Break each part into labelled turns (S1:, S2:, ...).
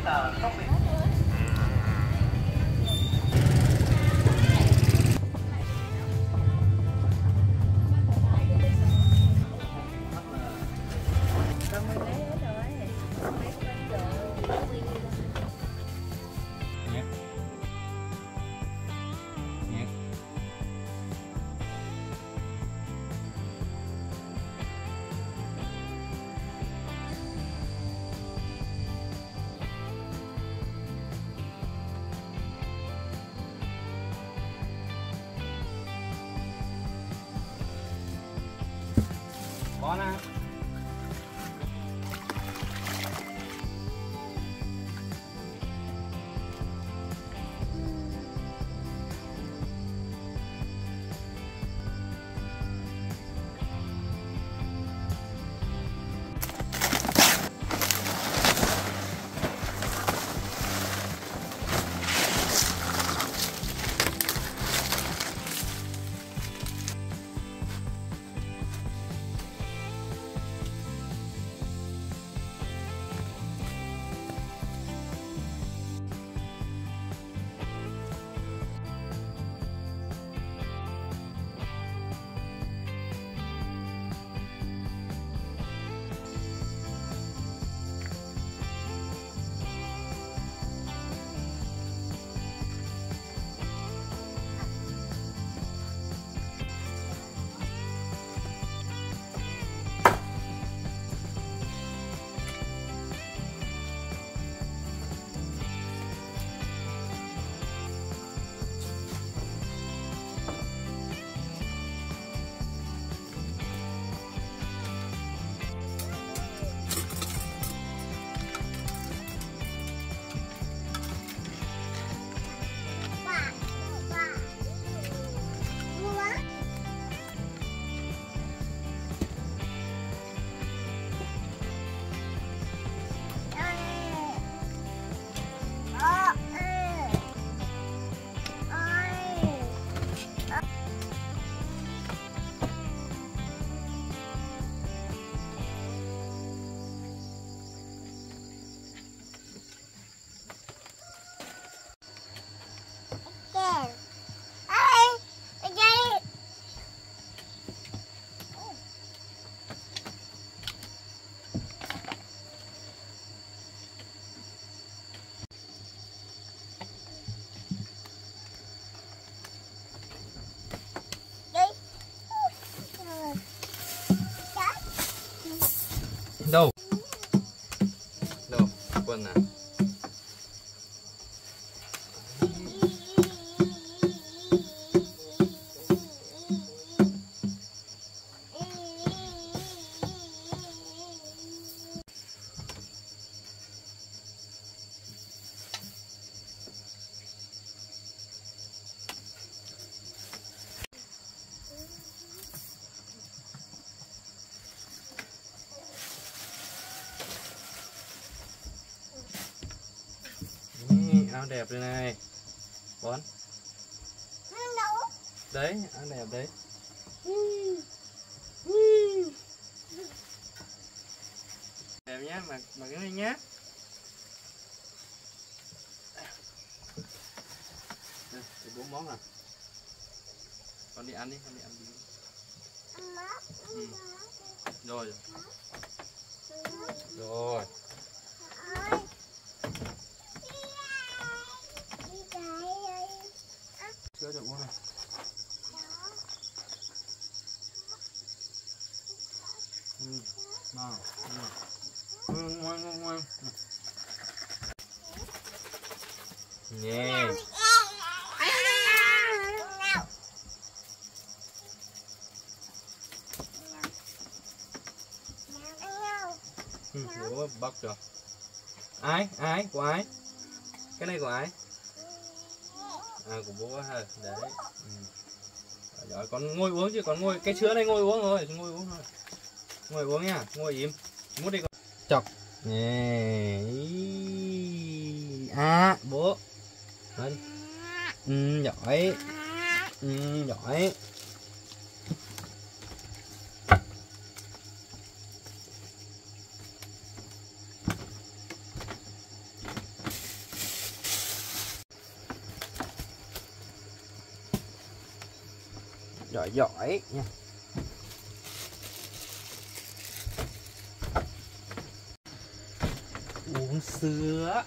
S1: tờ không bị. Có nè. Đâu? Đâu? Quần à? Áo đẹp đây này. Bón. Đấy, áo đẹp đấy. Đẹp nhá, mặc cái này nhá. Đây, 4 món à. Con đi ăn đi, con đi ăn đi. Rồi. Rồi. Chưa được uống này. Nào, ngoan. Nè. Ủa, bắt rồi. Ai? Của ai? Cái này của ai? À, của bố ha. Đấy. Rồi, con ngồi uống chứ, con ngồi cái sữa này ngồi uống rồi, ngồi uống thôi. Ngồi uống nha, ngồi im. Mút đi con. Chọc. Nè. À, bố. Đấy. Giỏi. Giỏi. Giỏi giỏi nha. Uống sữa.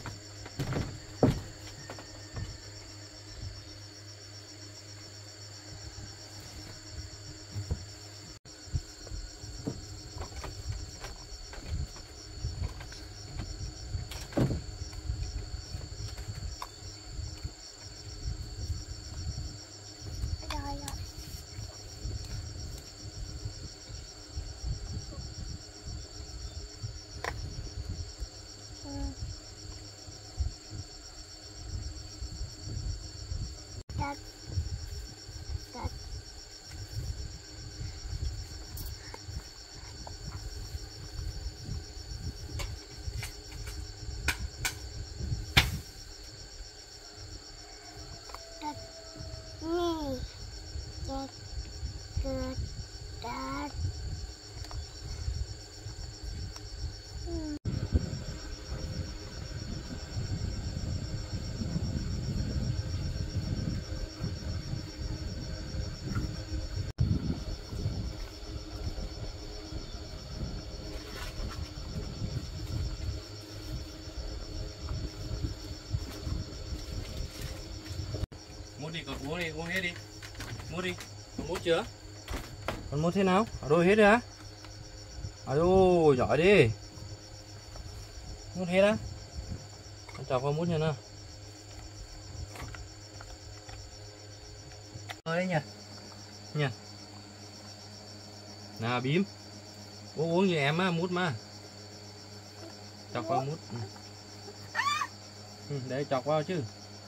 S1: Mút đi, còn uống đi, uống hết đi. Mút đi, còn mút chưa? Còn mút thế nào? Rồi hết rồi á? Ôi giỏi đi. Mút hết á? Con chọc vào mút nha nào. Đấy nhỉ. Nhỉ. Nào bím. Uống như em á, mút mà. Chọc vào mút. Đấy chọc vào chứ.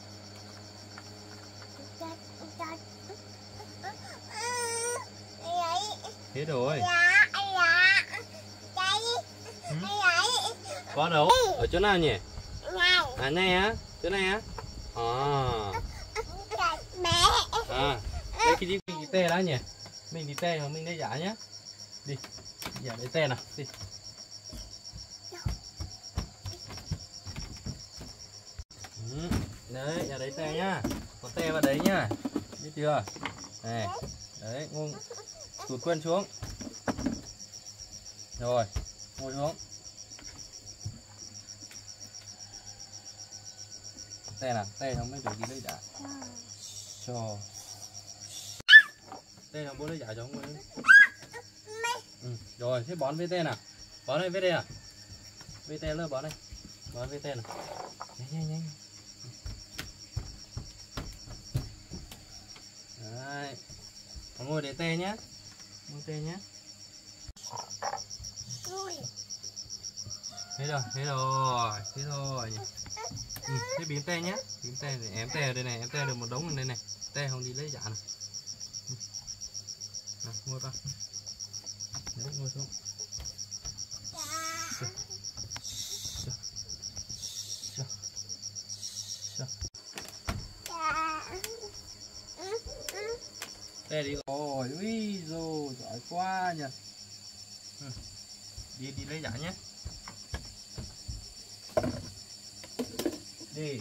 S1: Hết rồi. Có đâu? Ở chỗ nào nhỉ? À này á? Chỗ này á? Đây cái gì mình đi tè đó nhỉ? Mình đi tè hoặc mình đi giả nhá. Đi. Giả lấy tè nào, đi. Đấy, giả lấy tè nhá. Có tè vào đấy nhá. Biết chưa? Này. Đấy, tụt quên xuống. Rồi, ngồi xuống. Tè nào, tè không biết được gì đấy đã. Cho. Tè không bố lấy giả cho ông ấy. Rồi, thế bón với tè nào. Bón đây với đây à? Với tè nữa bón đây. Bón với tè nào. Nhanh nhanh. Đấy. Ngồi để tè nhá. Ngồi tè nhá. Thế rồi, thế rồi nhỉ. Thế bím tè nhá. Bím tè để em tè ở đây này, em tè được một đống ở đây này. Tè không đi lấy giả nào. Nào, ngồi vào. Đấy, ngồi xuống. Tè đi rồi, ui rồi, giỏi quá nhỉ. Đi lấy giả nhé. Đi.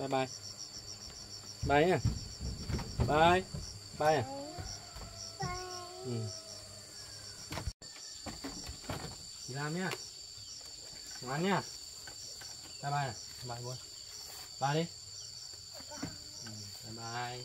S1: Bye bye. Bye nha. Bye. Bye à. Ừ. Đi làm nhá. Ngoan nhá. Bye bye này. Bye luôn. Bye đi. Ừ, bye bye.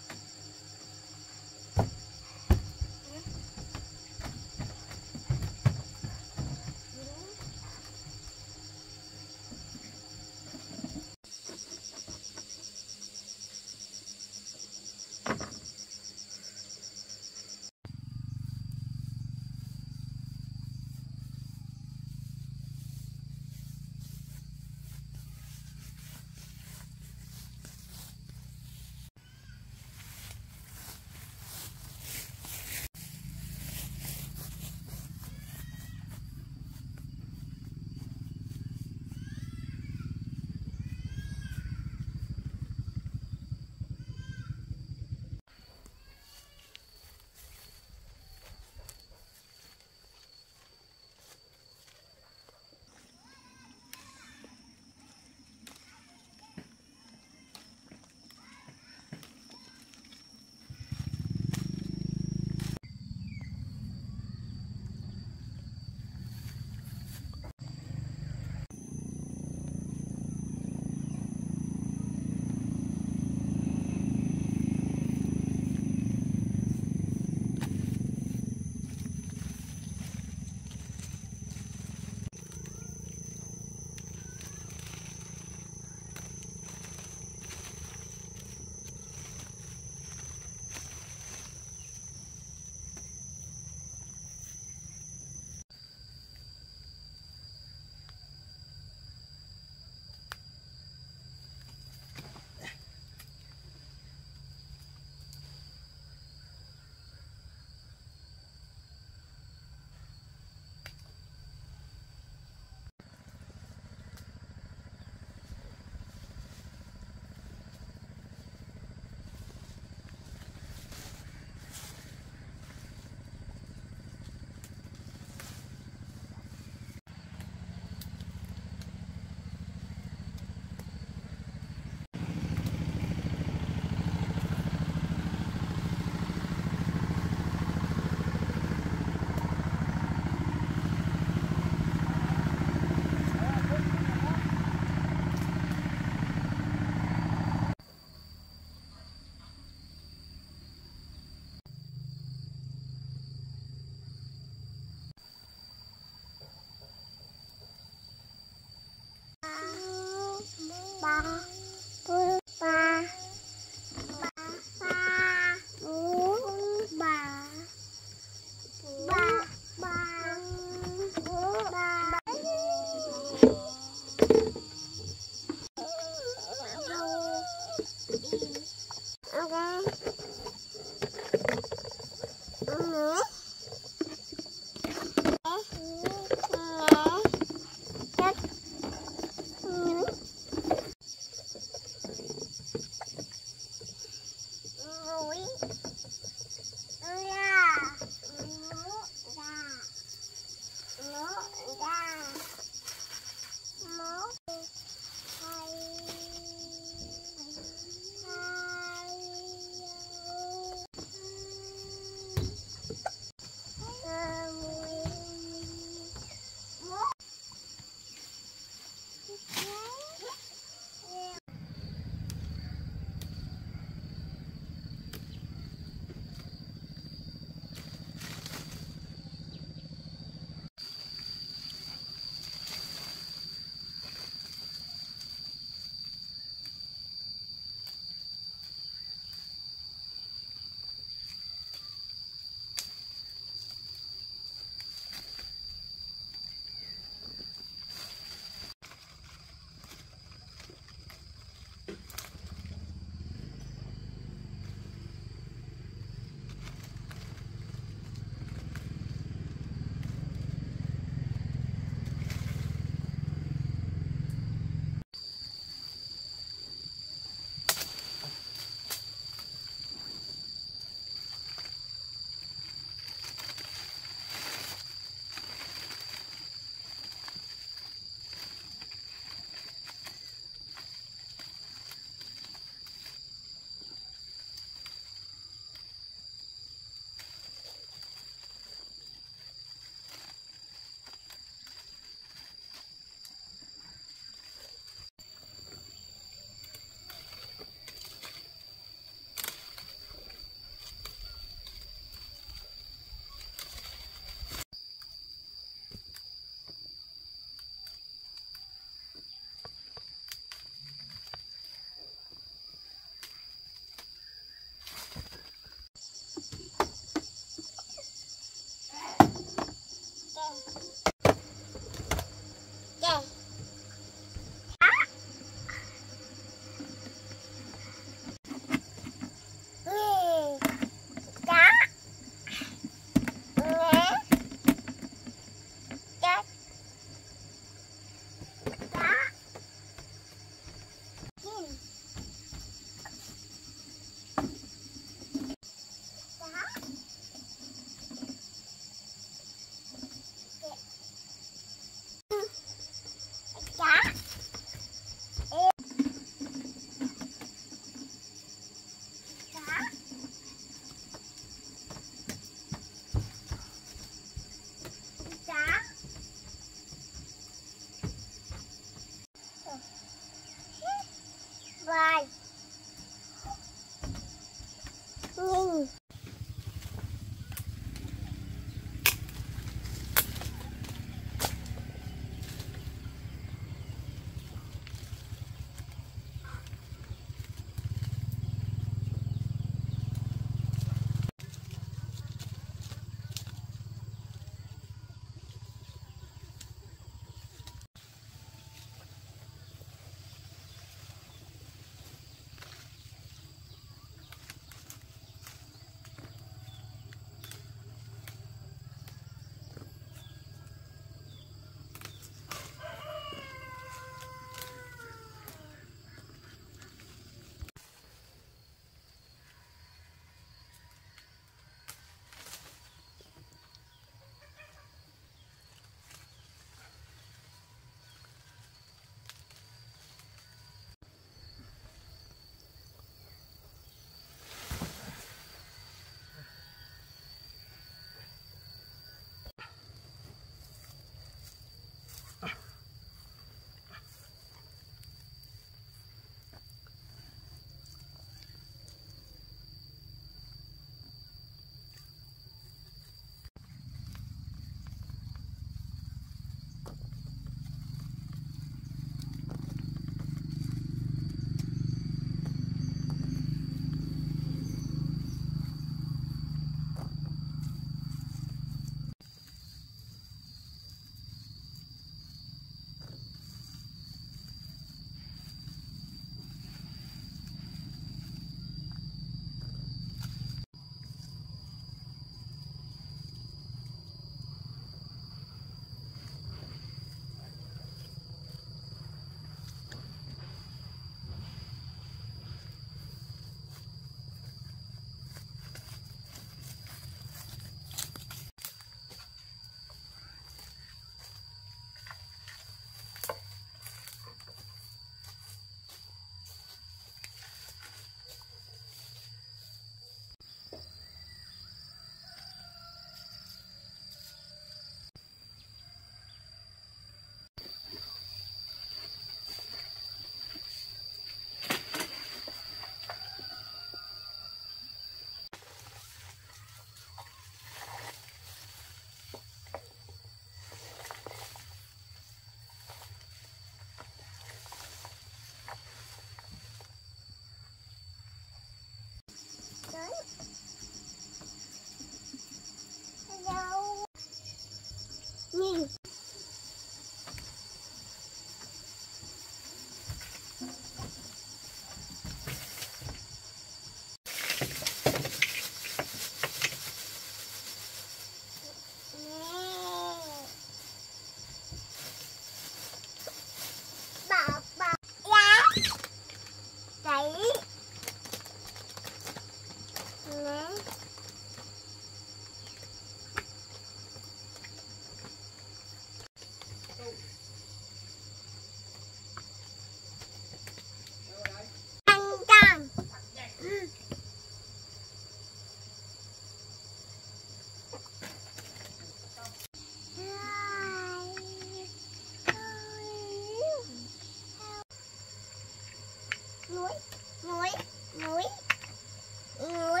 S2: núi núi núi núi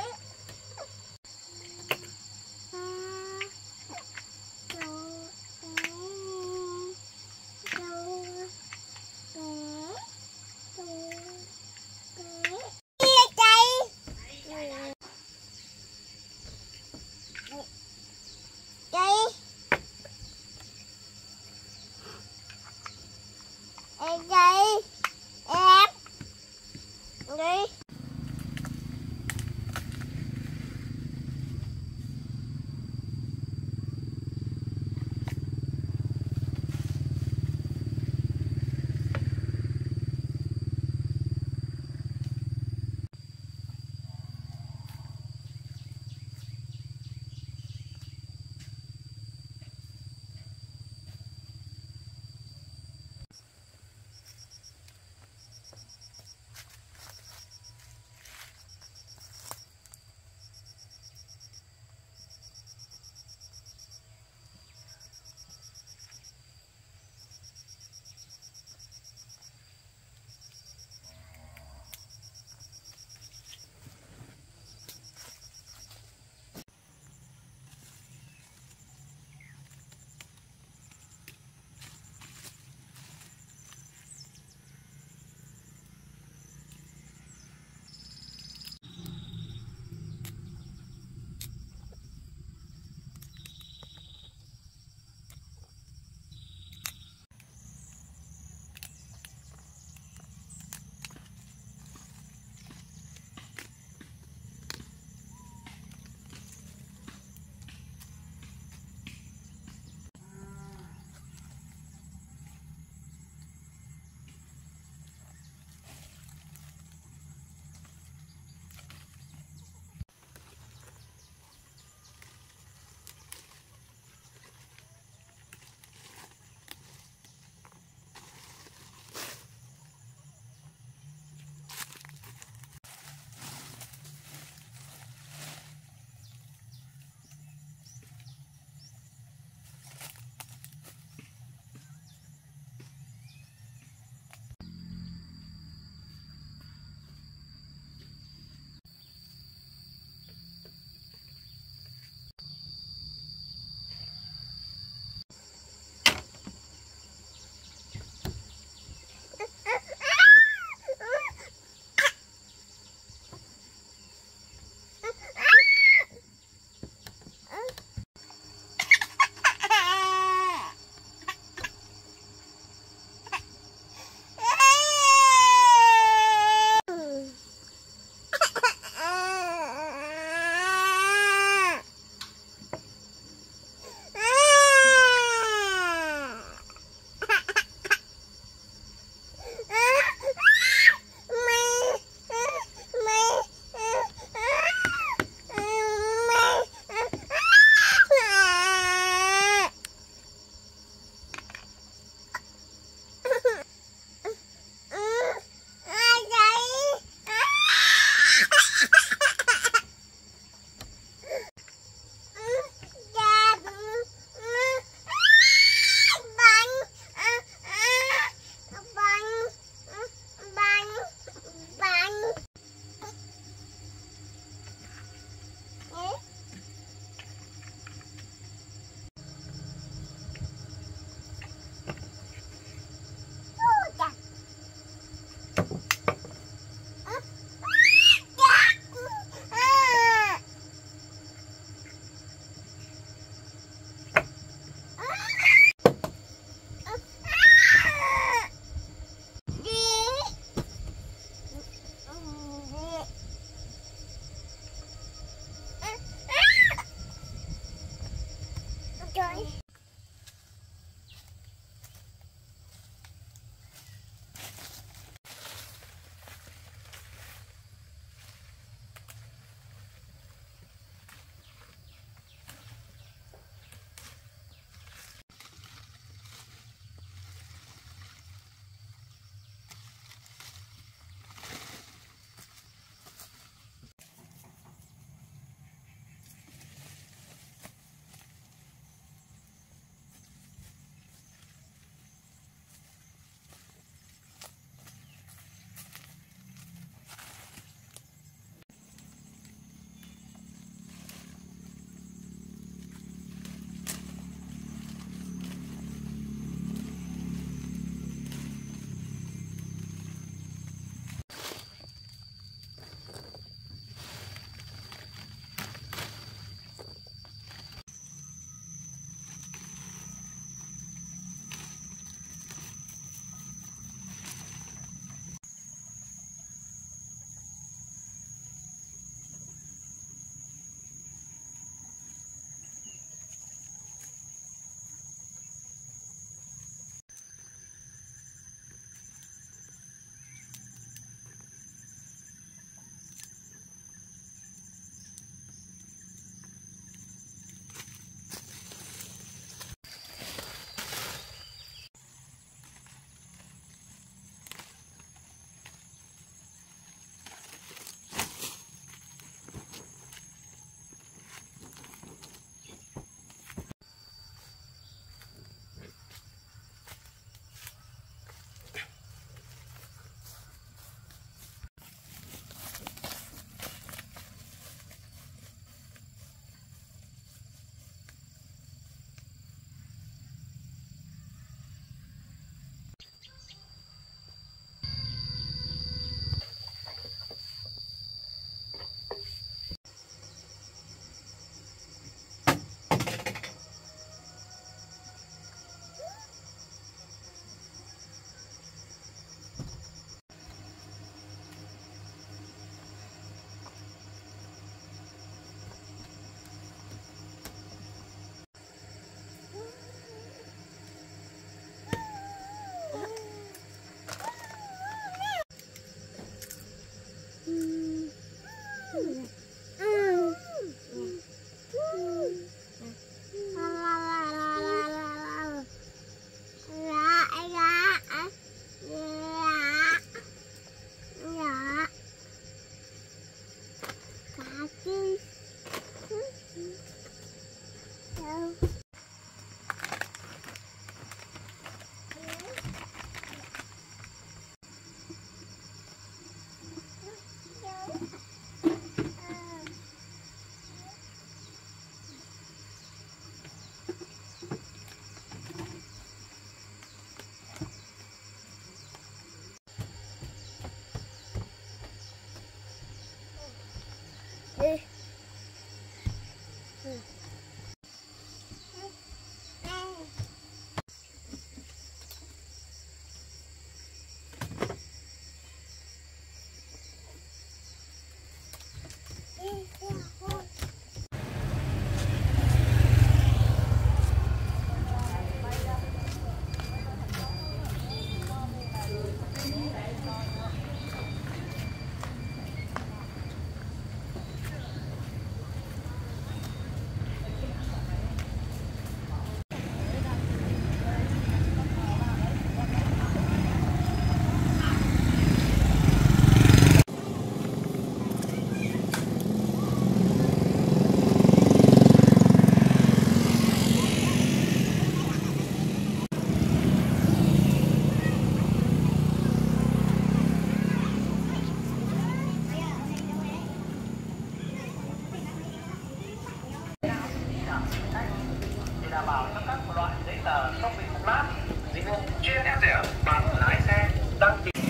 S3: Đảm bảo cho các loại giấy tờ không bị mục lát, dịch vụ chuyên ép rẻ, bằng lái xe đăng ký.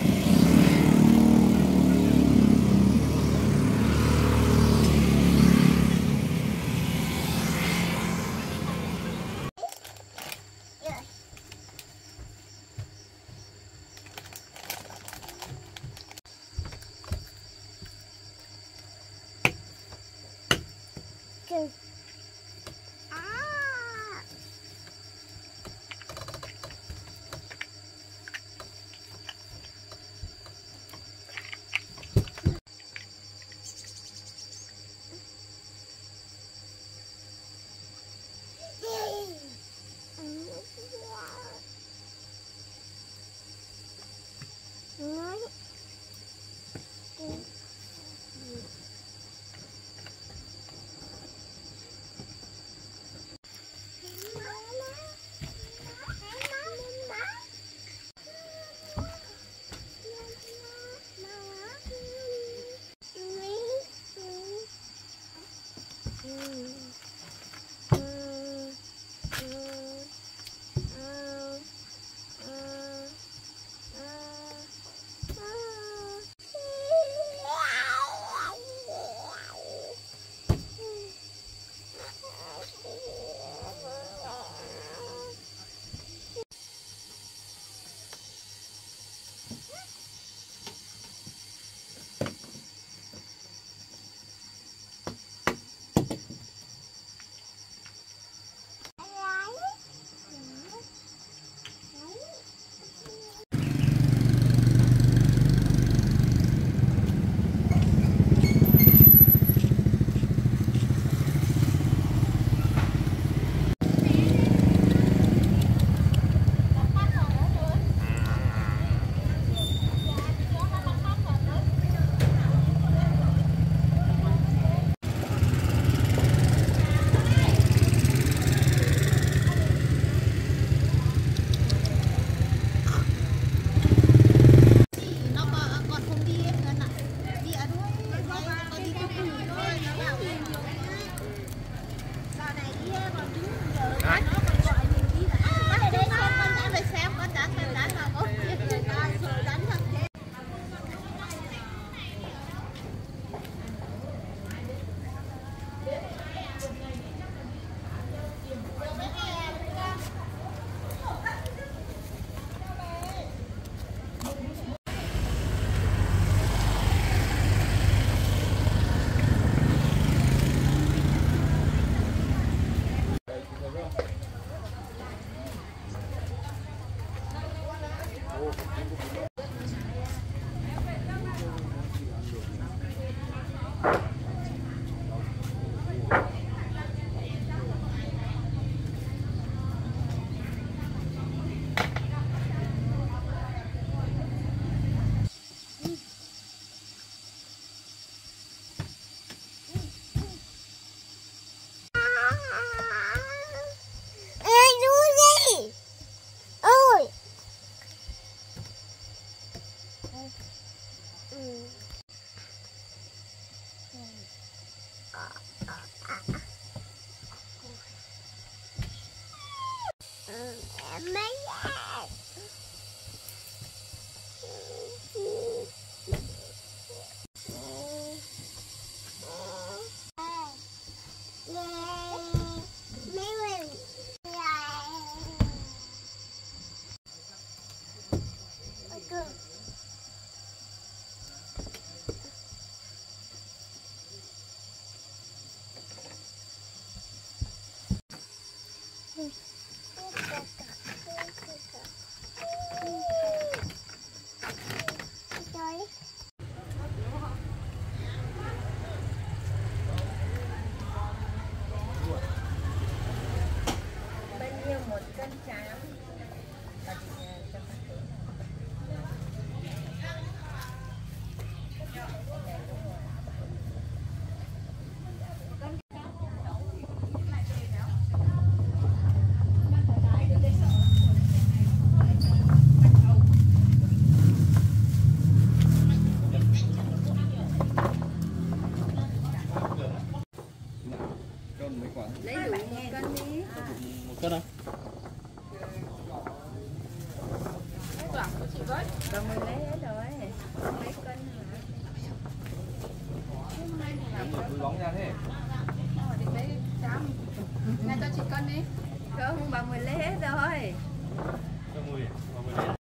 S4: Không, bà Mười lấy hết rồi.
S1: Cho mùi, bà Mười lấy.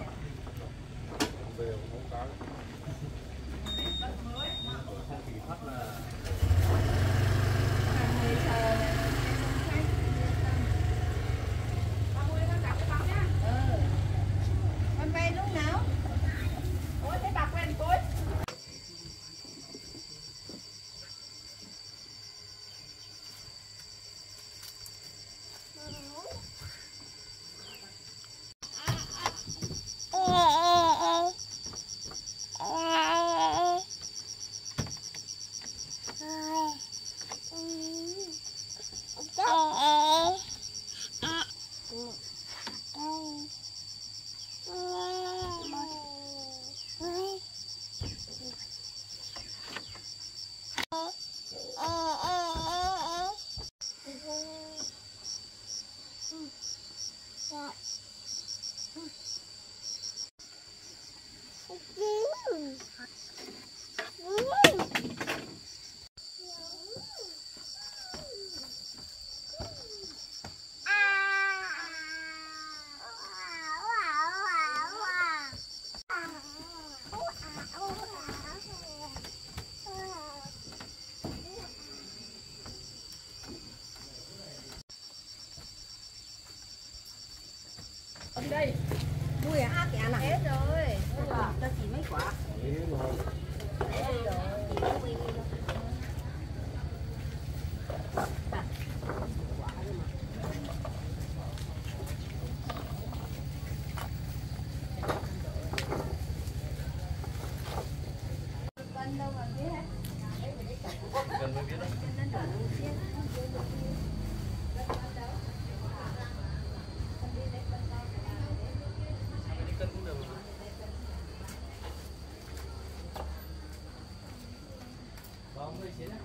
S1: Không khí thật là
S4: con vay lúc nào? Ôi thế bà quen cối. Đây, mùi hạt kẻ này hết rồi. Cho chị mấy quả. Cân đâu mà biết hết.
S1: cần mới biết đấy. Cân cũng được. Vâng, người chiến ạ.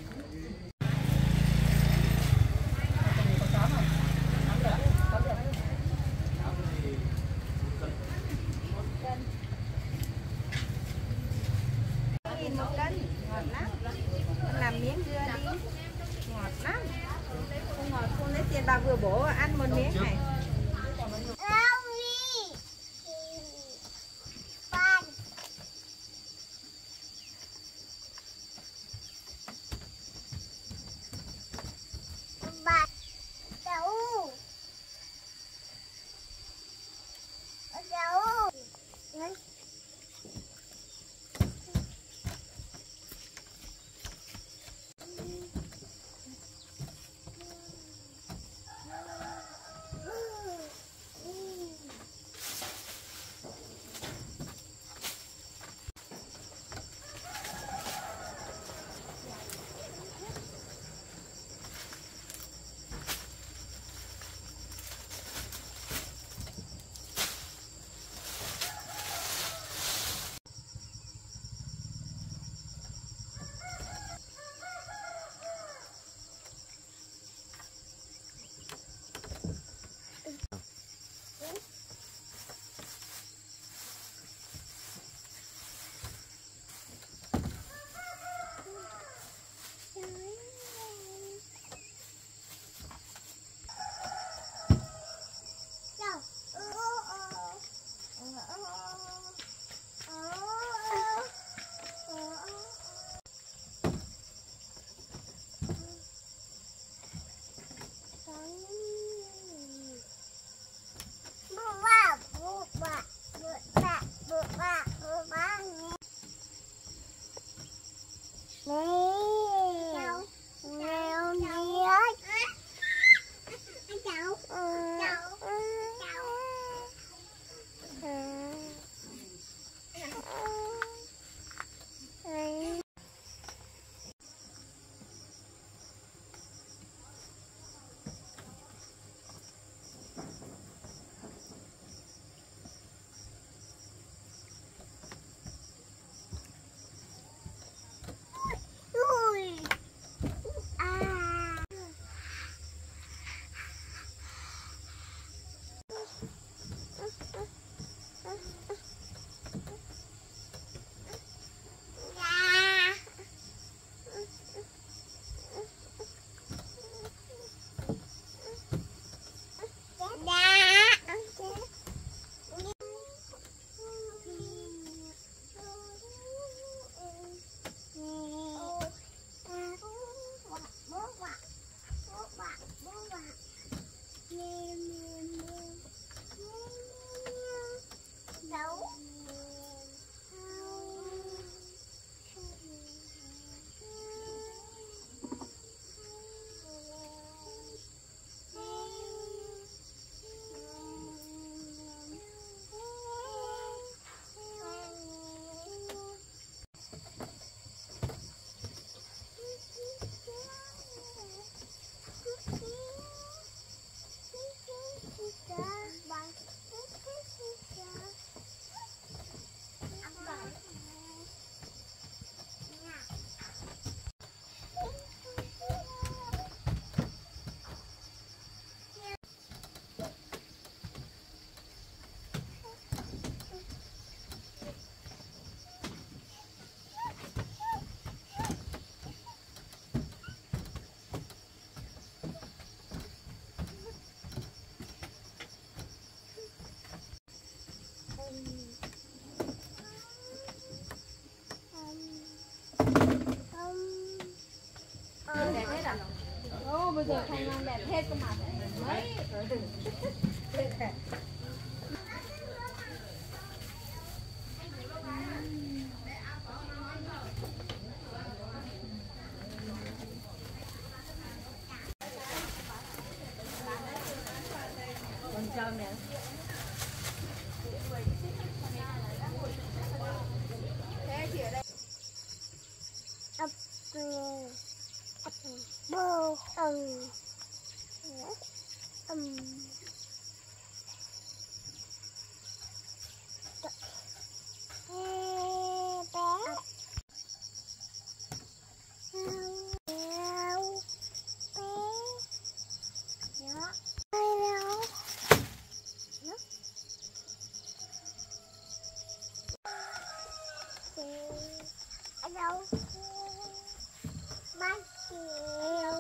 S4: Một cân, ngọt lắm. Con làm miếng dưa đi. Ngọt lắm. Không ngọt không lấy tiền bà vừa bổ ăn một miếng này. bao giờ không làm đẹp hết cơ mà. Đấy. Con trâu nè. Thế chị ở đây.
S2: Bô đâu ba chiều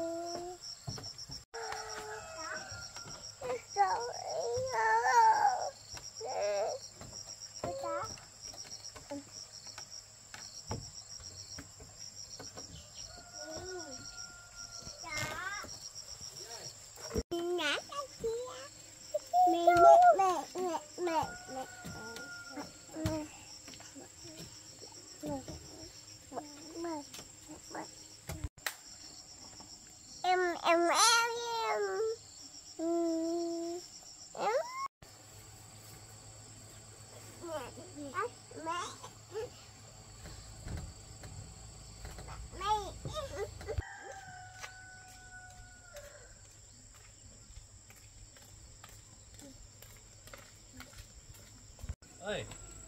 S1: ơi.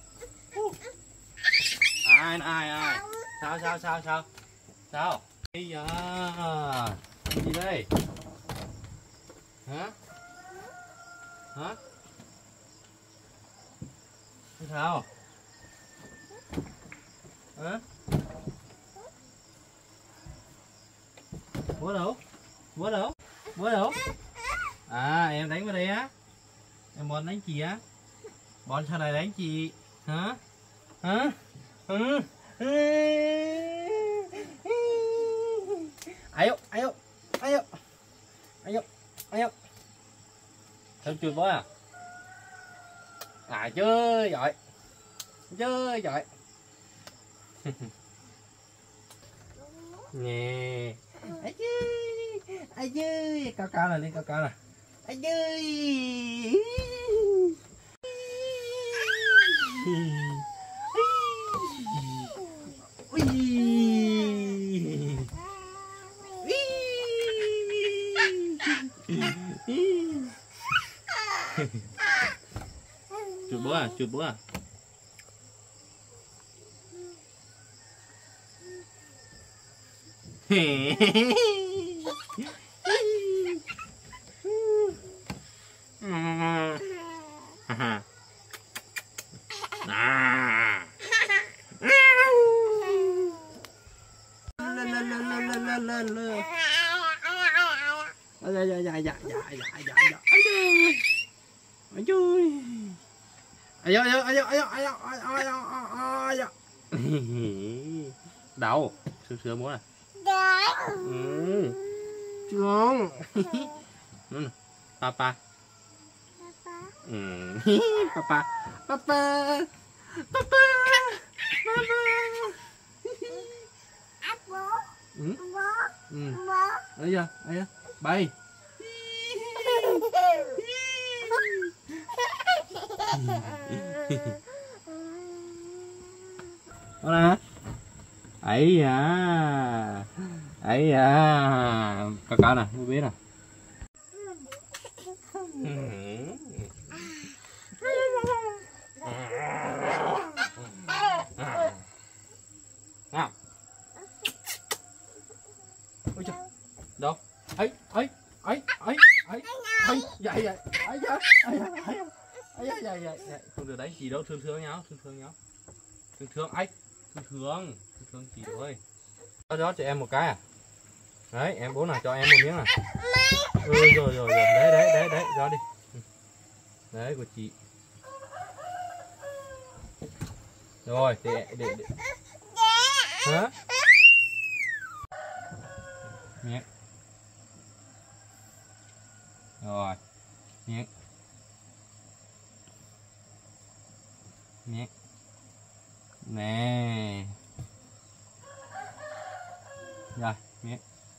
S1: Ai sao bây giờ gì đây hả sao hả búa đâu à em đánh vào đây á, em muốn đánh chị á, bọn sao này đánh chị hả ai yo thằng chuột bó à chơi giỏi nè ai chơi cao là lên cao là ai chơi chuột búa à đâu sướng muốn à sướng papa ấy da bay đó nè ấy à cao nè không biết nè ôi trời đâu ấy vậy không được đánh gì đâu, thương nhau thương chị ơi. Đó cho em một cái à, đấy em bố nào cho em một miếng này. Rồi đấy đó đi, đấy của chị rồi để hả mẹ Rồi. Miếng. Miếng. Nè. Rồi, miếng.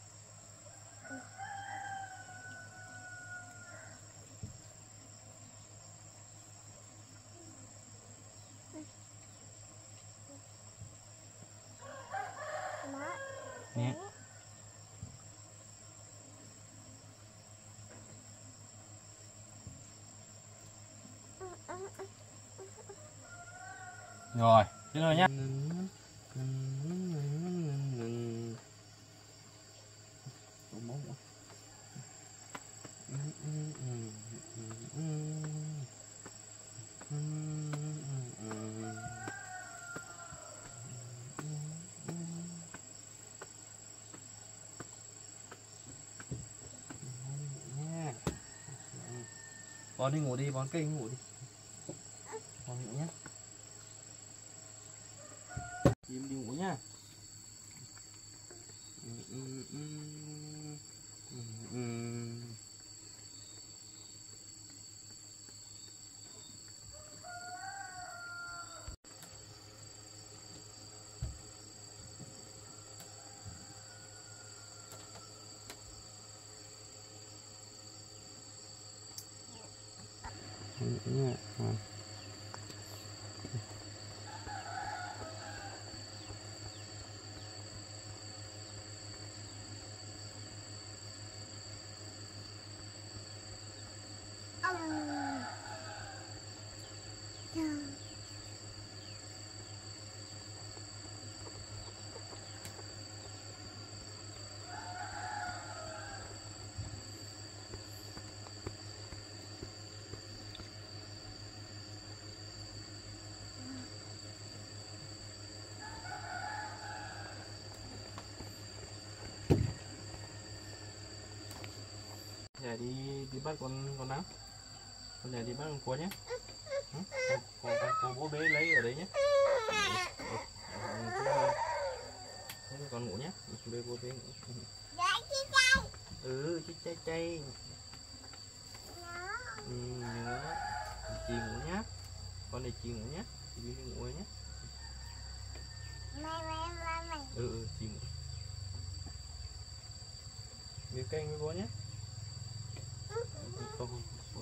S1: Miếng. Rồi, thế rồi nhá. Bón đi ngủ đi, bón cây ngủ đi. Bón ngủ nhé. Chim đi ngủ nhá. Để đi bắt con nào? Con này đi bắt con cua nhé. Con bố bế lấy ở đấy nhé. Con ngủ nhé. Bế bố bế ngủ. Chiếc chay. Nhớ. Chị ngủ nhé. Con này chị ngủ nhé. Chị đi ngủ nhé. Chị ngủ. Miếng canh với bố nhé. Không.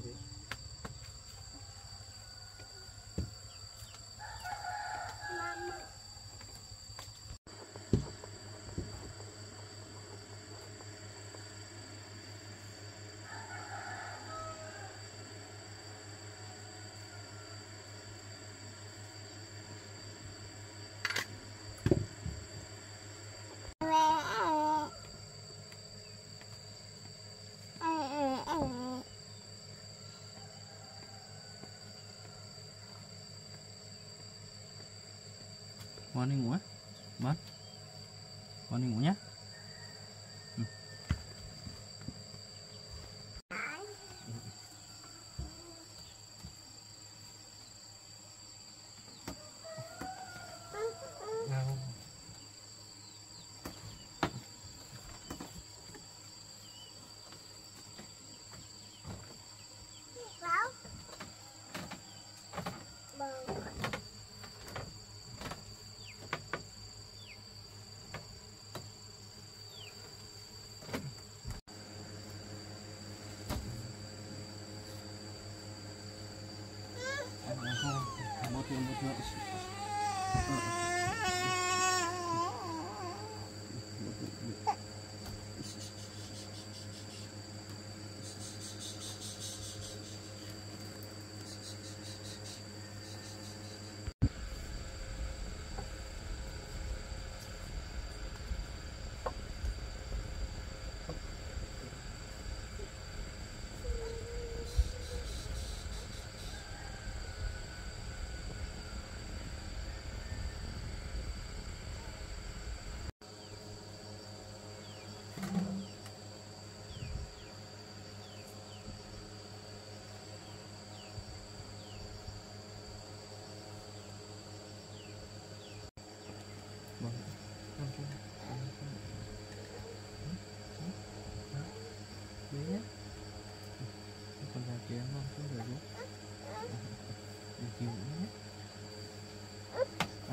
S1: Con đi ngủ á. Mất. Con đi ngủ nhé.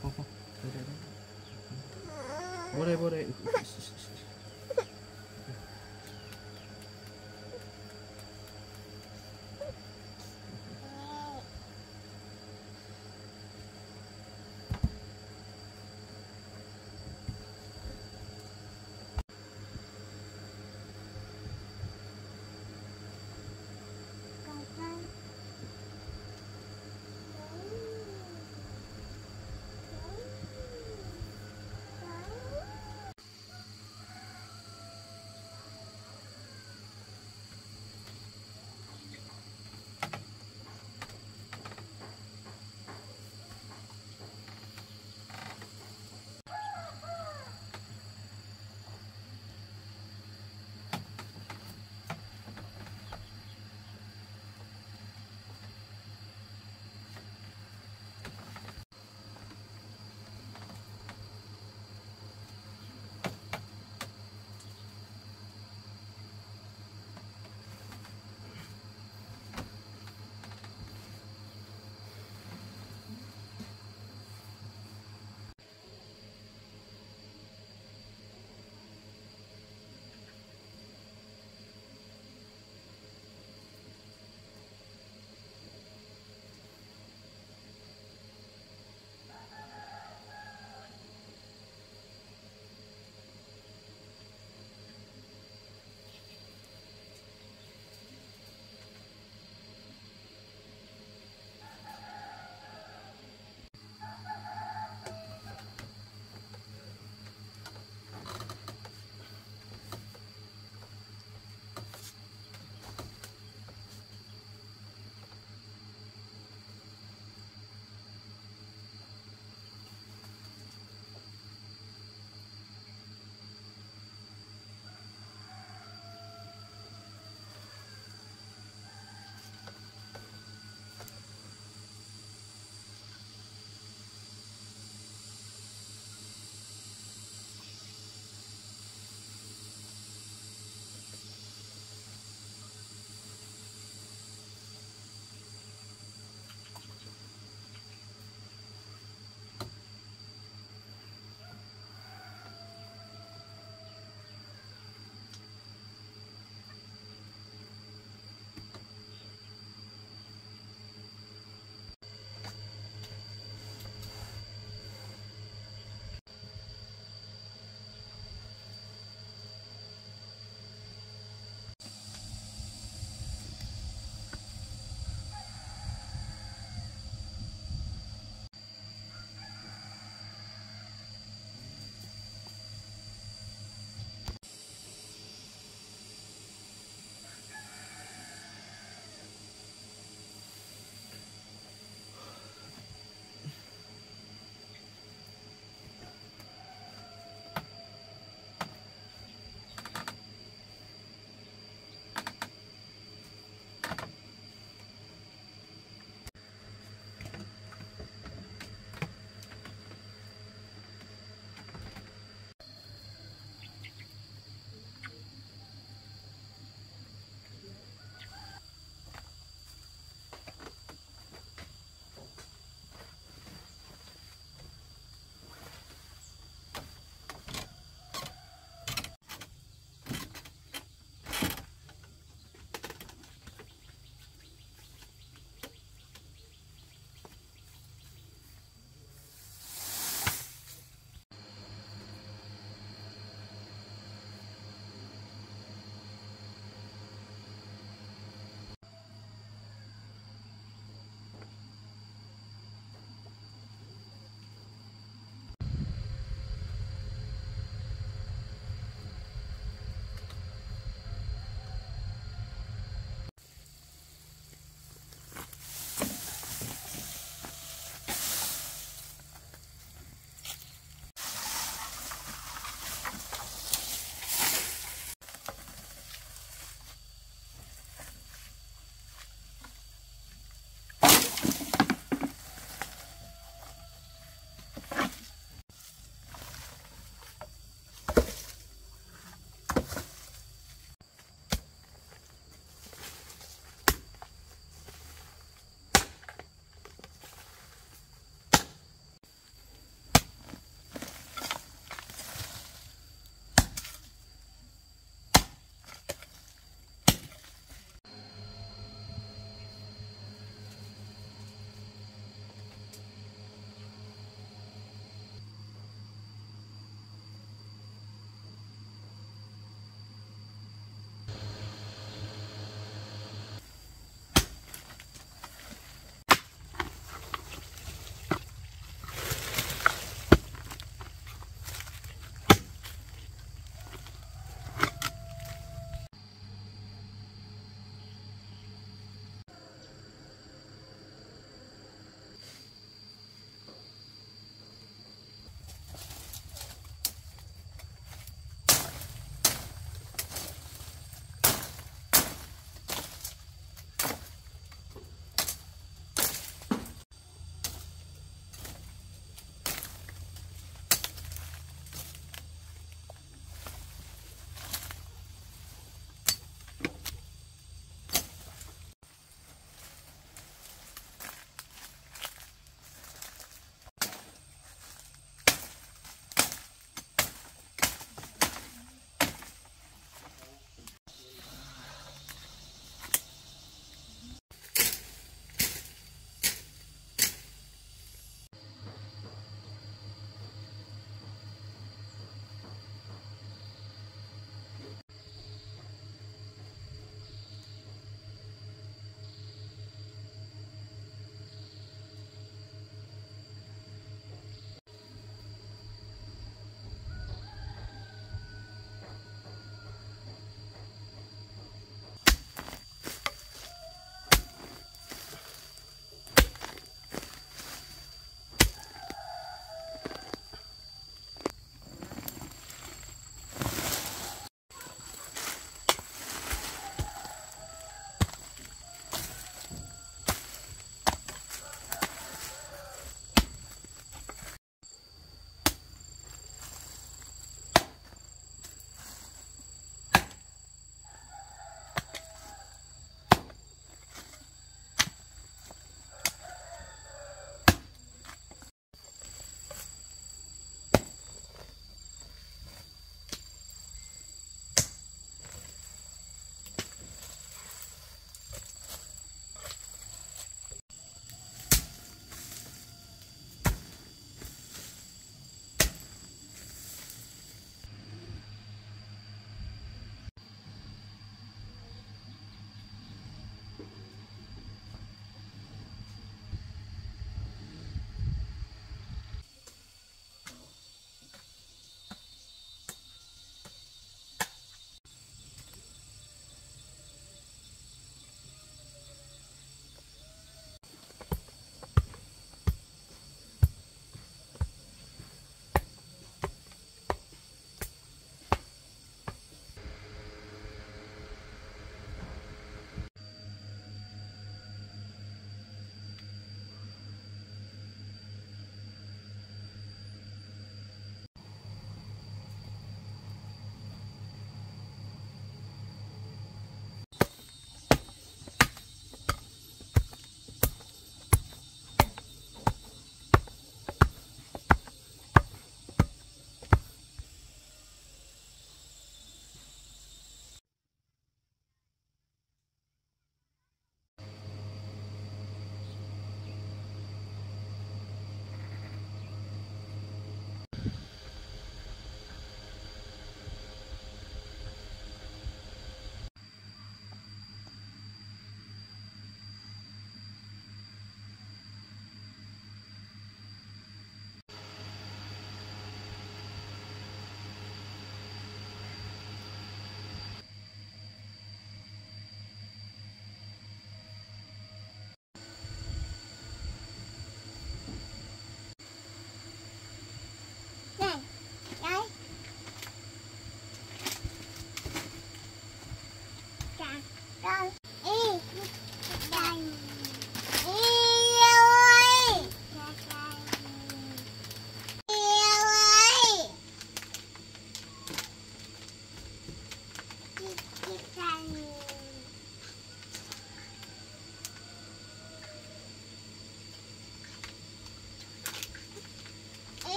S1: không. Đây đây đây. Bố đây, bố đây.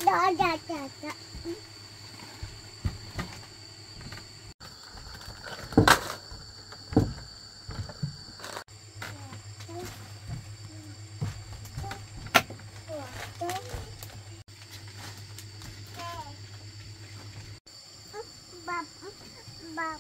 S2: Đó, đó, đó, đó. Bập, bập.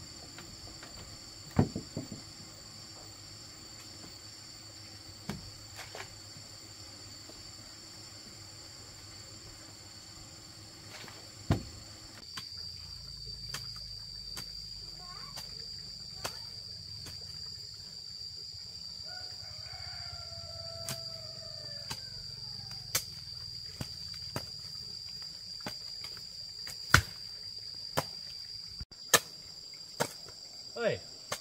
S1: Ơi.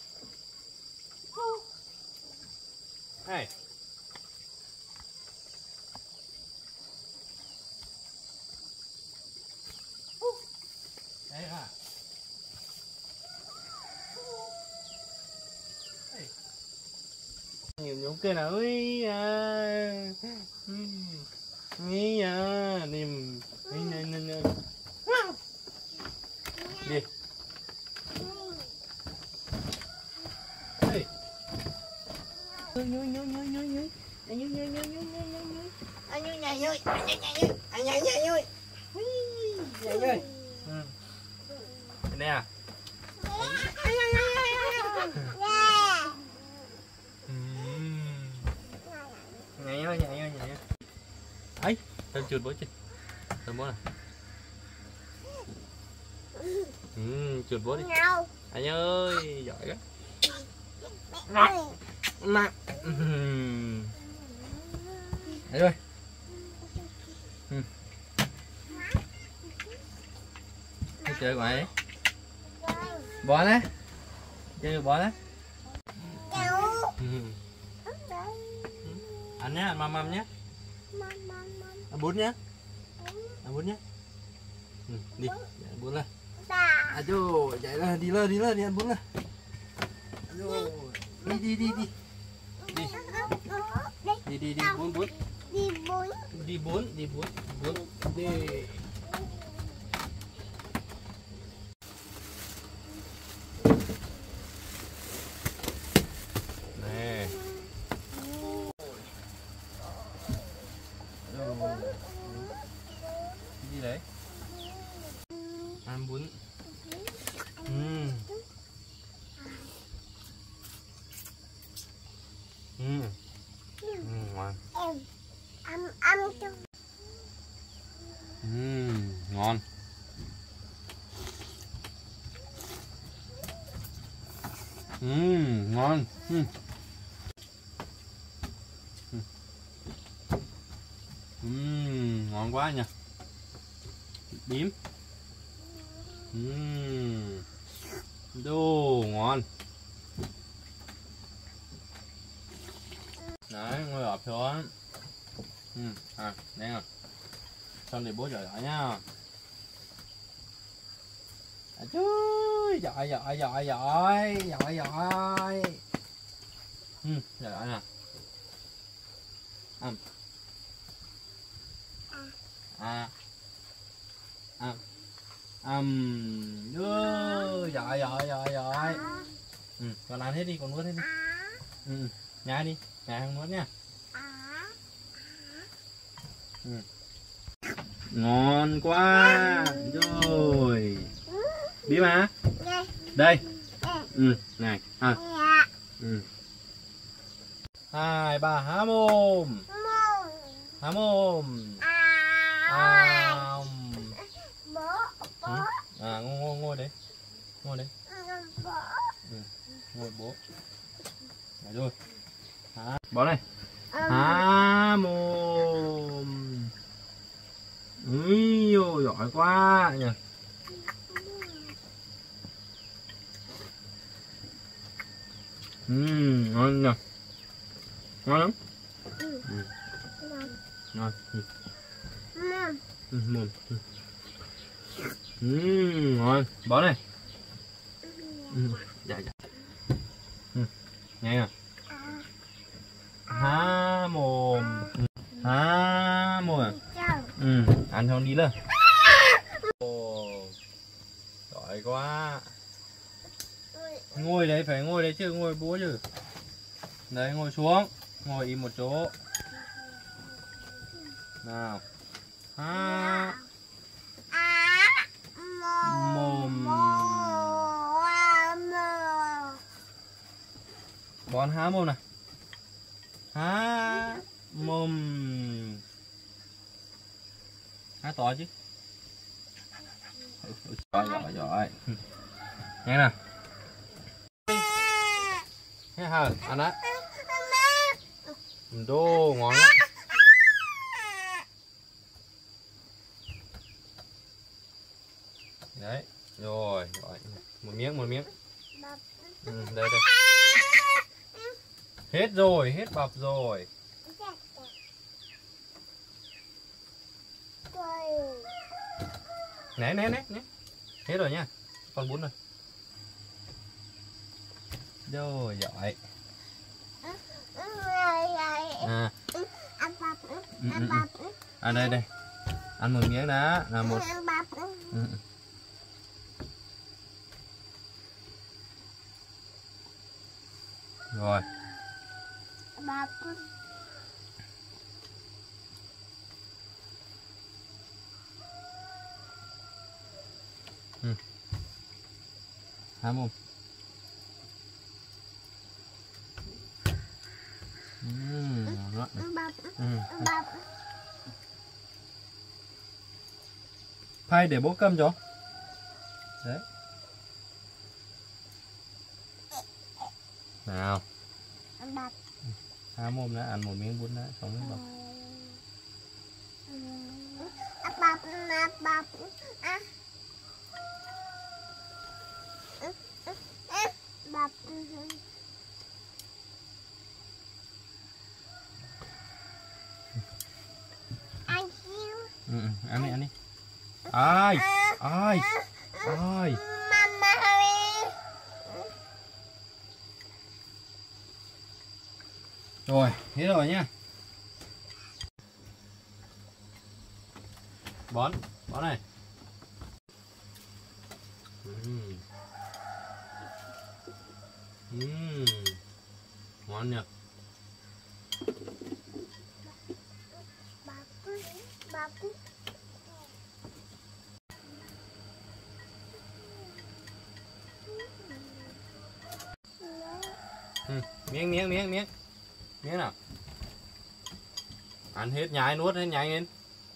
S1: Này. Đây à. Nhiều nhóm kia nào ấy à. Nghĩ à, niềm đi. Hey. Nè. Nhảy. Ấy, tao chuột bố chứ. Tao bố này. Chuột bố đi. Anh ơi, giỏi quá. Nè. Đấy rồi. Cái chơi của ấy. Bó đấy. Chơi bó đấy. Ăn nhé, ăn măm nhé. Ăn bún nhé. Ăn bún nhé. Đi, ăn bún lên. À chú, chạy lên, đi lên, đi ăn bún lên. Đi. Đi, bún. Đi bún. Đi. Nè. Cái gì đấy? Ăn bún. Ngon. Ngon. Ngon. Ngon quá nha. Bím. Đồ ngon. Đấy, ngồi ọp xuống. Đây rồi. Xong thì bố giỏi nhá. À chú, giỏi. Giỏi nè. Giỏi. Còn ăn hết đi, còn nuốt hết đi. Nhai đi, nhai không nuốt nha. Ngon quá. Rồi. Biết mà. Đây. Này. 2, 3 há mồm. Há mồm. Ngồi đấy. Ngồi bố. Đấy rồi. Bó này. Há mồm. Giỏi quá nhỉ. Ngon nhỉ. Ngon lắm. Ngon. Mồm. Ngon. Bó này. Dạ. Nghe à. Há mồm. Há mồm. Ừ, ăn không đi lên. Ồ, giỏi quá. Ngồi đấy, phải ngồi đấy chứ, ngồi búa chứ. Đấy, ngồi xuống, ngồi im một chỗ. Nào. Ha. Mồm. Bón há mồm nào. Há mồm. Há to chứ. Giỏi, giỏi. Nghe nào. Nghe hả? Ăn á. Đô, ngon lắm. Đấy, rồi, rồi. Một miếng, một miếng. Ừ, đây, đây. Hết rồi, hết bọc rồi. Né, né, né, né. Hết rồi nha. Còn 4 rồi. Rồi, giỏi. À. À đây, đây. Ăn một miếng đã. Là một. Ừ. Rồi. Ừ. Há mồm. Ngon lắm. Phay để bố cơm cho. Đấy. Nào. Há mồm đã, ăn một miếng bún đã, xong mới bọc. Ăn đi, ăn đi. Ai, ai, ai. Rồi, hết rồi nhá. Bón, bón này. Ngon nhỉ. Miếng, miếng, miếng, miếng. Miếng nào. Ăn hết nhai nuốt hết nhai lên.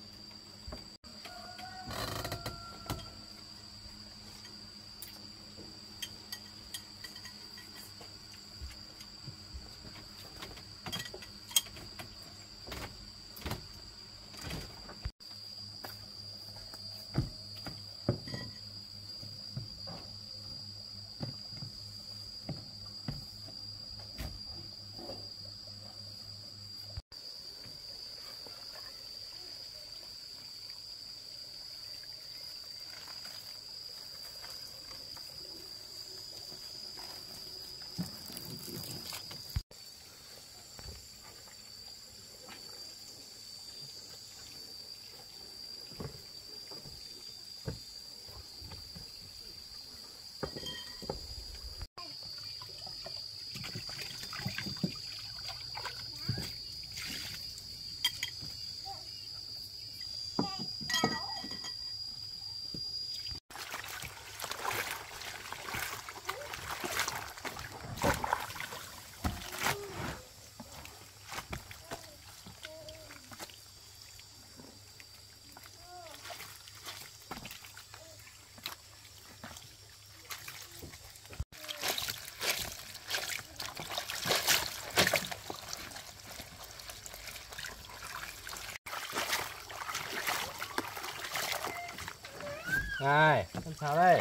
S1: Này, con sao đây?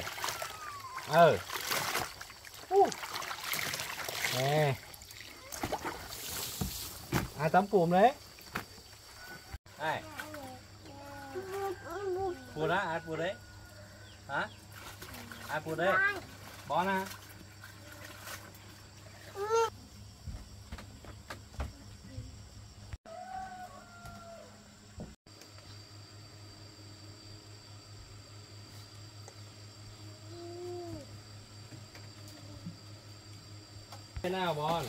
S1: Nè. Ai tắm cùm đấy? Này. Pua đó, ai pua đấy? Hả? Ai pua đấy? Bón à? Thế nào Bon?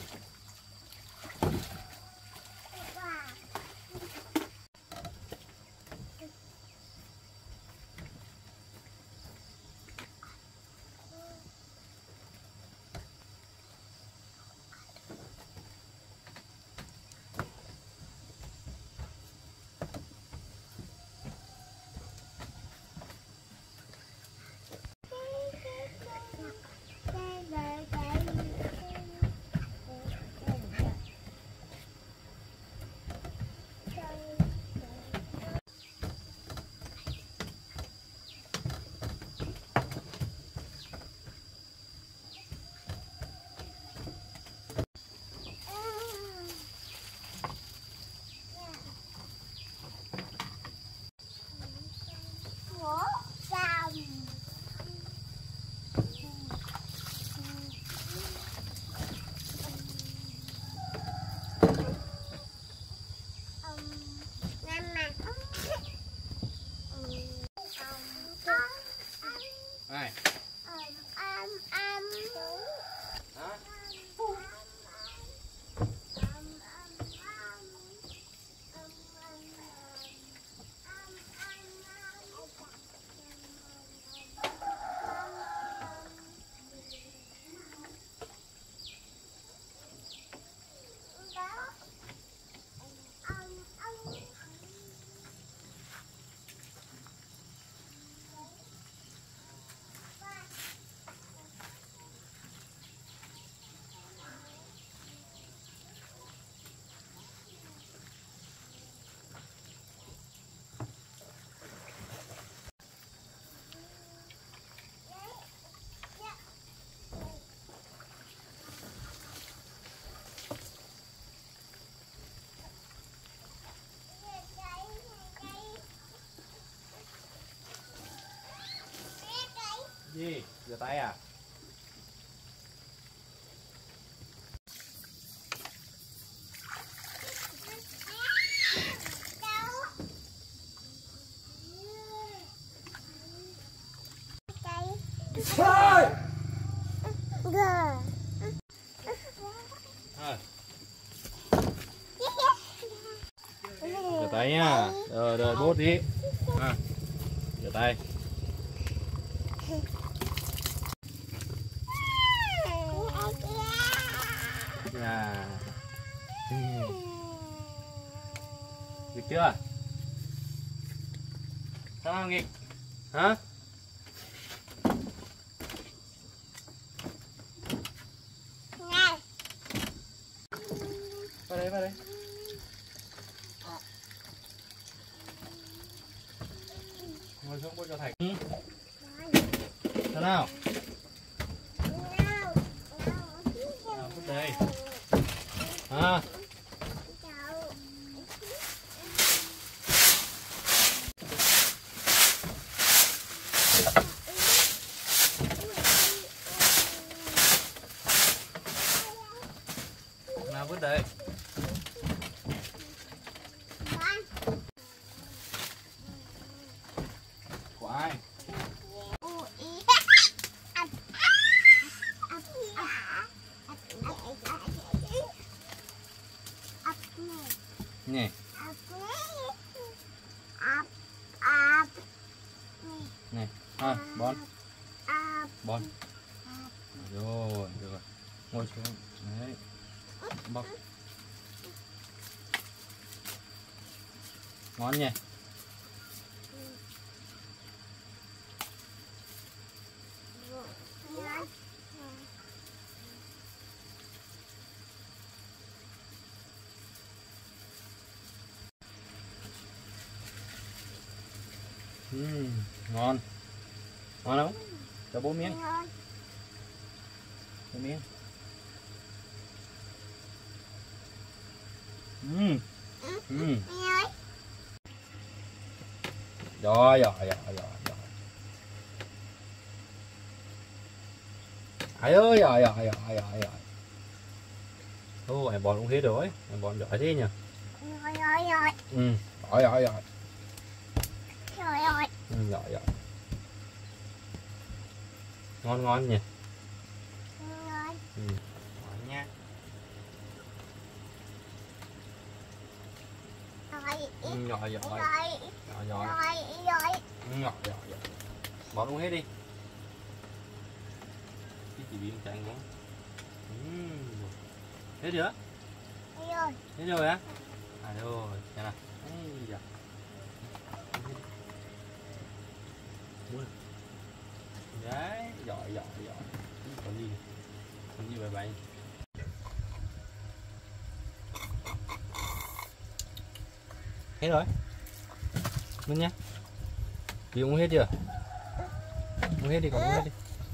S1: Ai? Gì? Rửa tay à? Rửa tay nha. Rồi bốt đi. Rửa tay. À. Được chưa? Sao nghịch? Hả? Vào đây, vào đây. Ngồi xuống bố cho thầy. Thế nào? Nào, bước đây. À. Nào bước đây. Của ai? Nè. Nè, Bon. Bon. Rồi, được rồi. Ngồi xuống. Đấy. Bóc. Ngon nhỉ? Ngon. Ngon không? Cho bố miếng. Bố miếng. Rồi. Ai ơi, rồi. Ô, em bòn cũng hết rồi. Em bòn giỏi thế nhỉ? Rồi. Rồi. Ngon nhỉ? Ngon nha. Nhỏ giỏi.
S2: Rồi.
S1: Nhỏ giỏi.
S2: Rồi.
S1: Nhỏ giỏi. Bỏ luôn hết đi. Cái chị bị chạy quá. Hết chưa?
S2: Rồi.
S1: Hết rồi á? À rồi, xem nào. Dạ. Đấy, giỏi. Còn gì vậy? Hết rồi. Luôn nhá. Chị uống hết chưa? Uống hết đi, còn uống hết đi.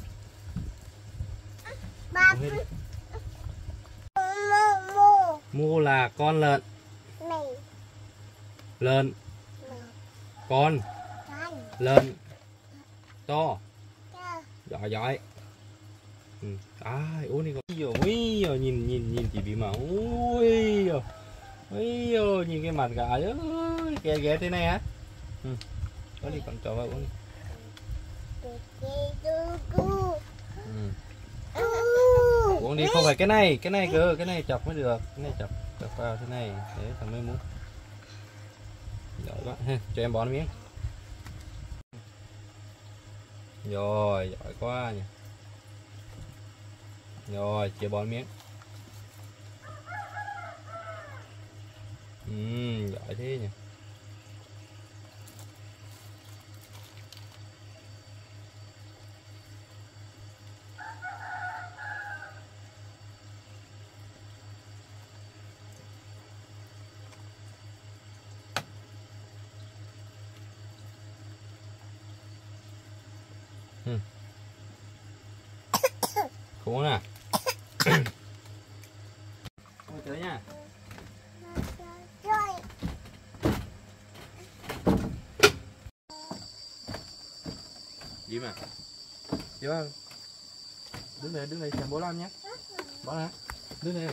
S2: Ba.
S1: Uống hết đi.
S2: Mô.
S1: Mu là con lợn.
S2: Mày.
S1: Lợn. Con.
S2: Con.
S1: Lợn. To.
S2: Cho.
S1: Giỏi. Uống đi con. Ui giời, nhìn chị bị mà. Ui giời, nhìn cái mặt gà ơi, ghê thế này hả? Uống đi, con cho vào uống đi. Uống đi, không phải cái này cơ, cái này chọc mới được, cái này chọc vào thế này, thế thằng mới muốn. Giỏi quá, cho em bón miếng. Rồi, giỏi quá nhỉ. Rồi, chia bón miếng. Giỏi thế nhỉ. Uống à? Ôi tới nha.
S2: Rồi.
S1: Gì mà? Gì không? Đứng đây xem bố làm nhé. Bố hả? Đứng đây.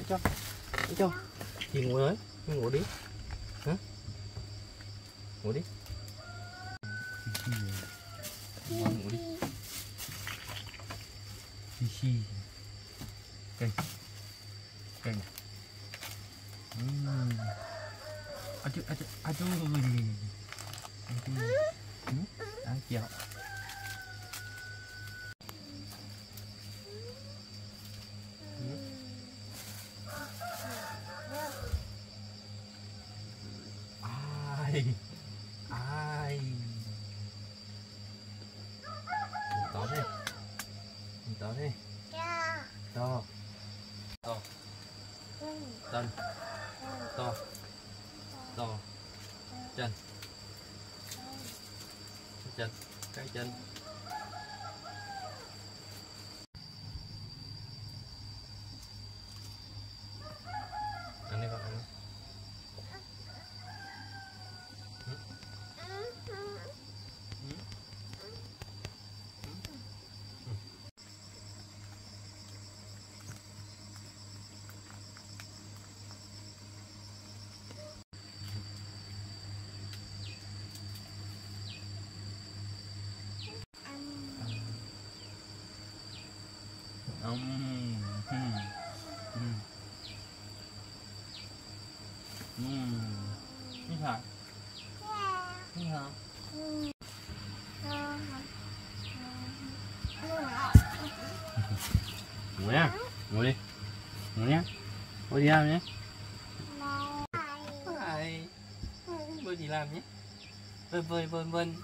S1: Đi cho. Chị ngủ rồi, ngủ đi. Hả? Ngủ đi. Ngoan ngủ đi. Hi. Cây. Cây này. Aduh. Chào. Ai. To thế. To thế. To. Tân. To. Chân. Cái chân. Ăn đi con, ăn đi. Như hả? Như hả? Ngủ nha, ngủ đi. Ngủ nhá. Bố đi làm nhé. Bố đi làm nhé. Vâng.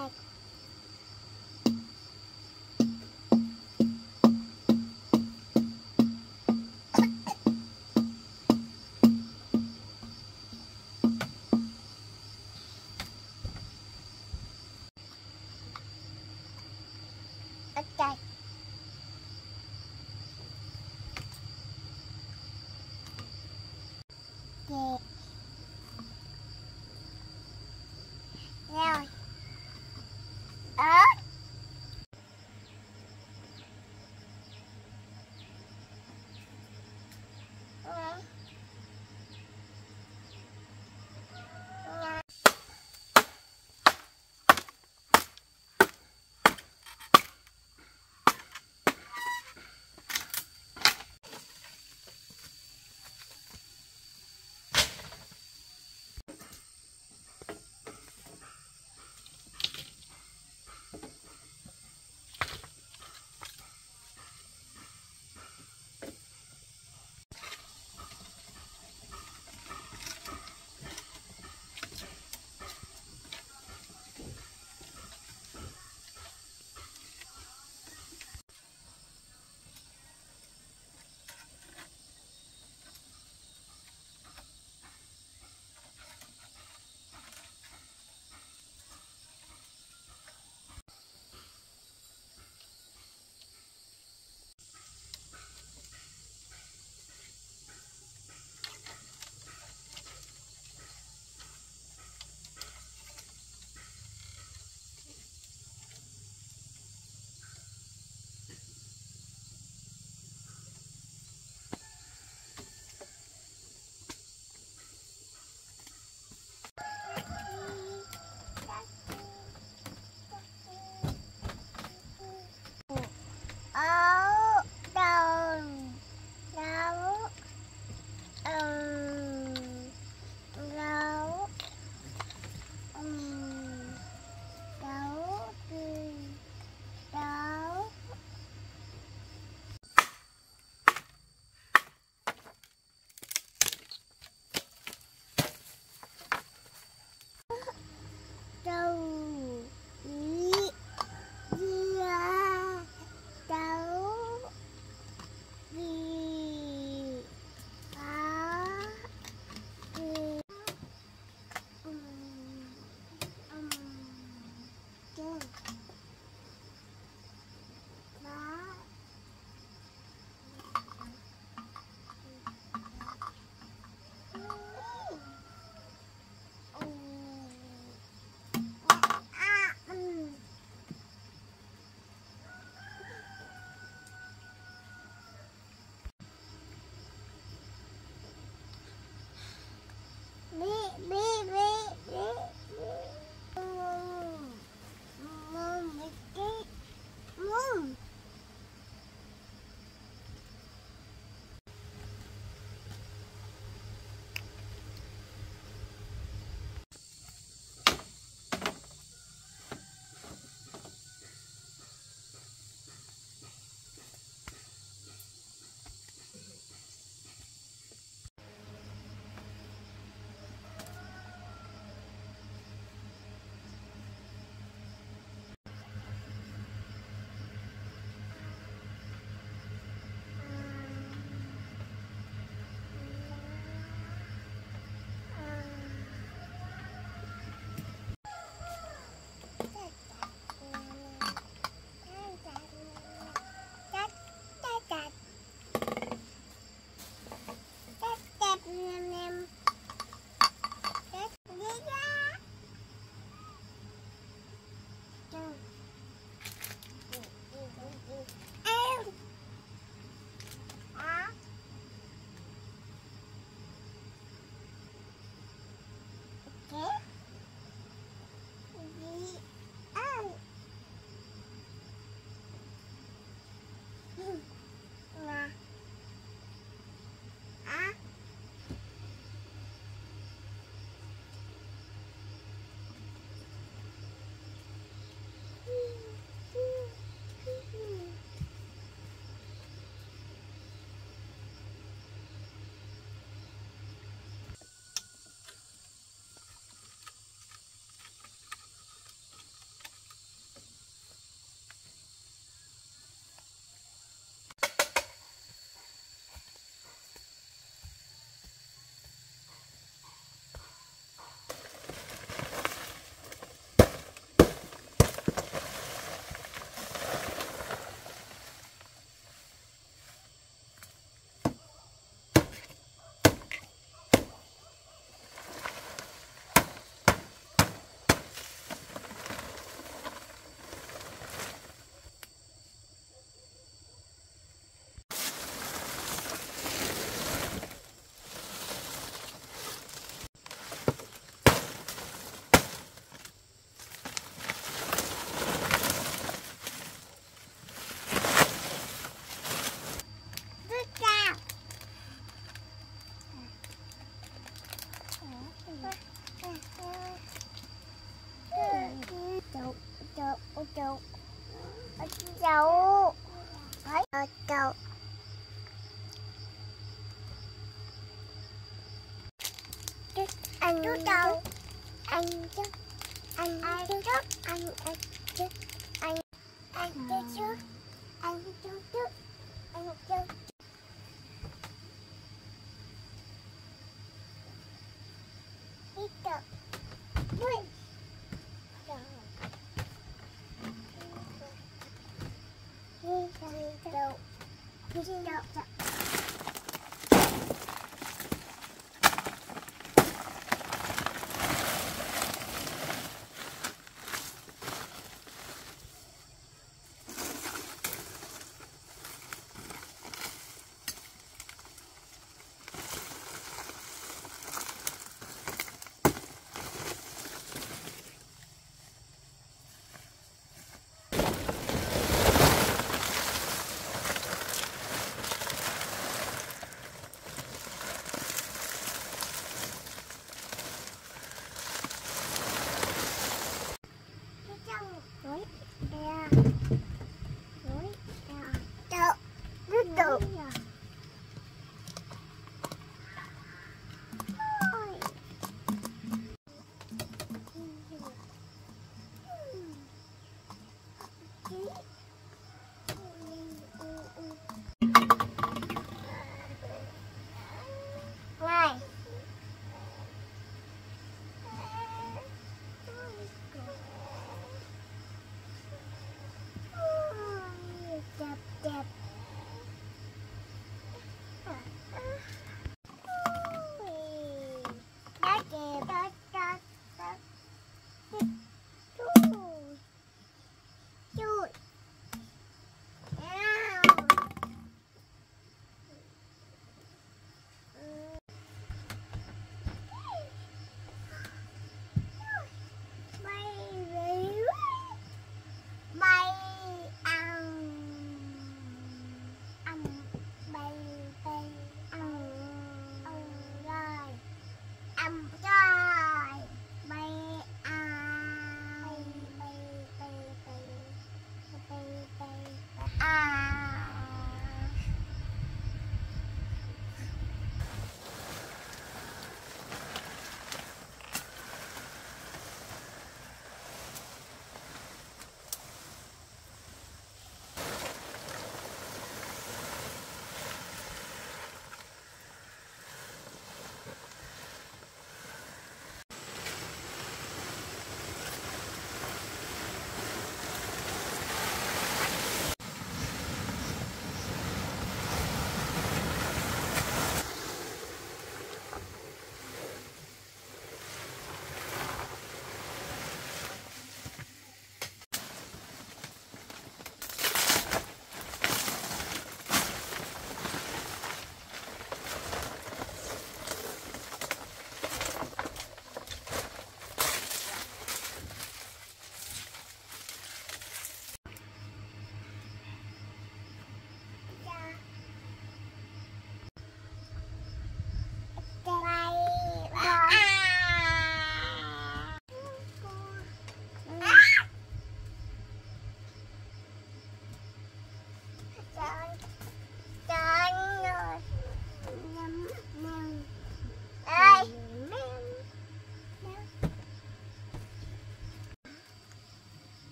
S2: Đây. Ở đây. Rồi. Cậu. Anh chút đâu? Anh chút. Anh chút. Anh chút. Anh chút. Anh chút. Anh chút. Đi cậu. Đuổi. Đi đâu? Đi đâu?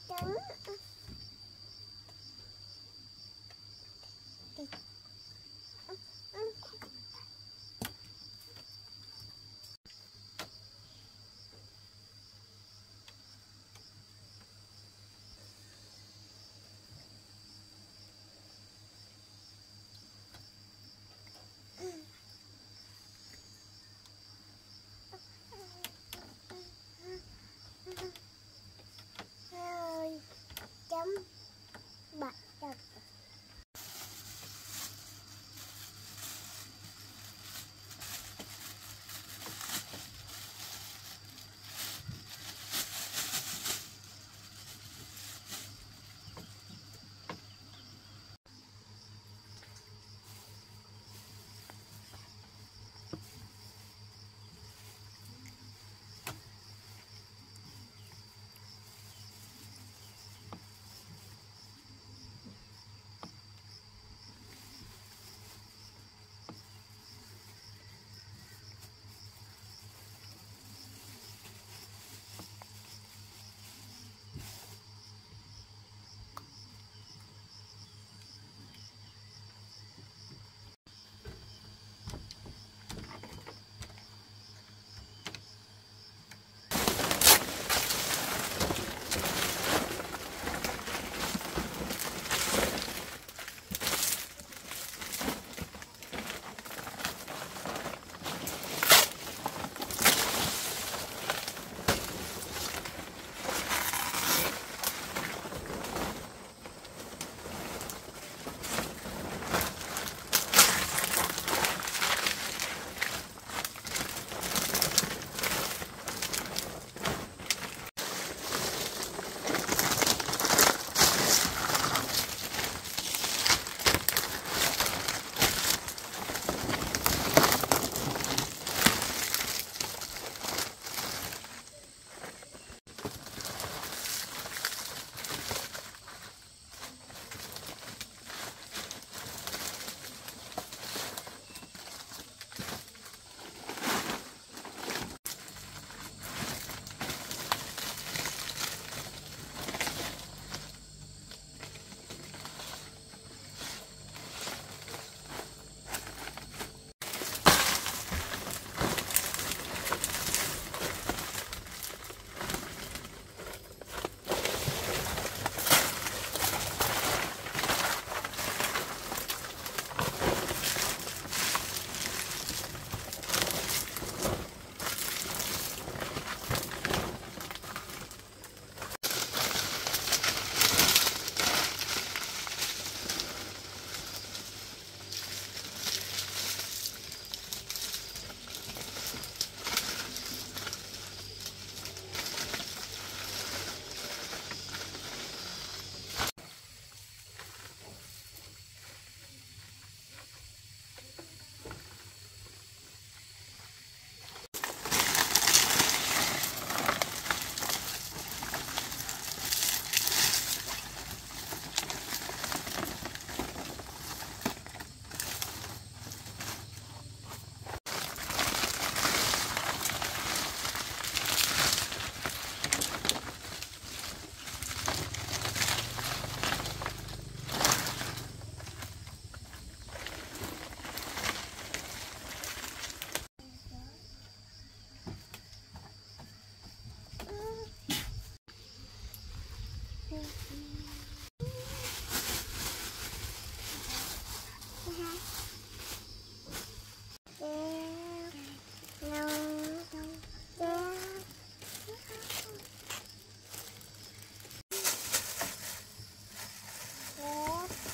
S2: trứng. Rồi chấm bạch đập.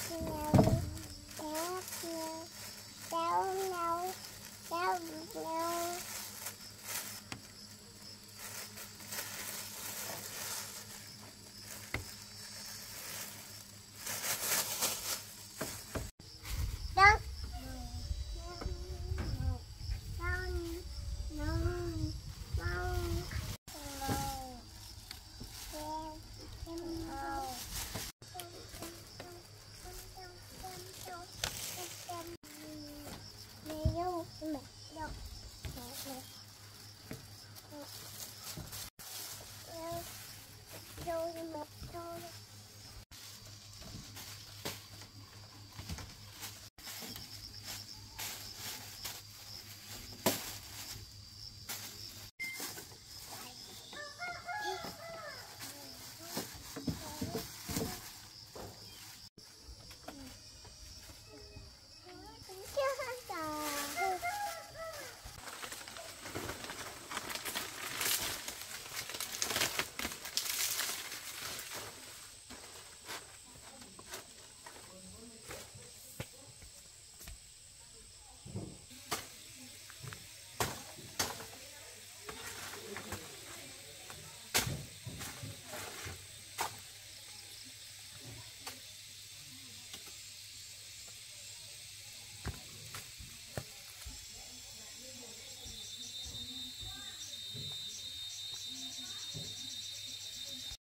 S2: No.